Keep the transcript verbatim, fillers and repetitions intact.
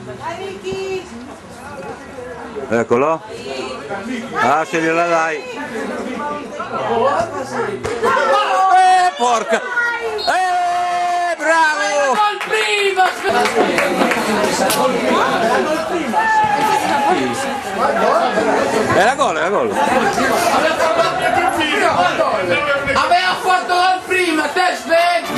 Eccolo. Ah, se gliela dai. Eh, porca. Eh, bravo. Gol prima. Era gol, era gol. Aveva fatto gol prima, te svegli.